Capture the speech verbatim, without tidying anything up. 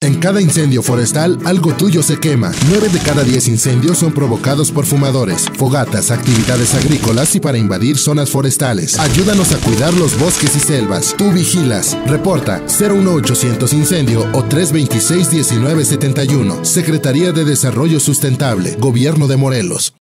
En cada incendio forestal, algo tuyo se quema. nueve de cada diez incendios son provocados por fumadores, fogatas, actividades agrícolas y para invadir zonas forestales. Ayúdanos a cuidar los bosques y selvas. Tú vigilas. Reporta cero uno ochocientos incendio o tres dos seis, uno nueve siete uno. Secretaría de Desarrollo Sustentable. Gobierno de Morelos.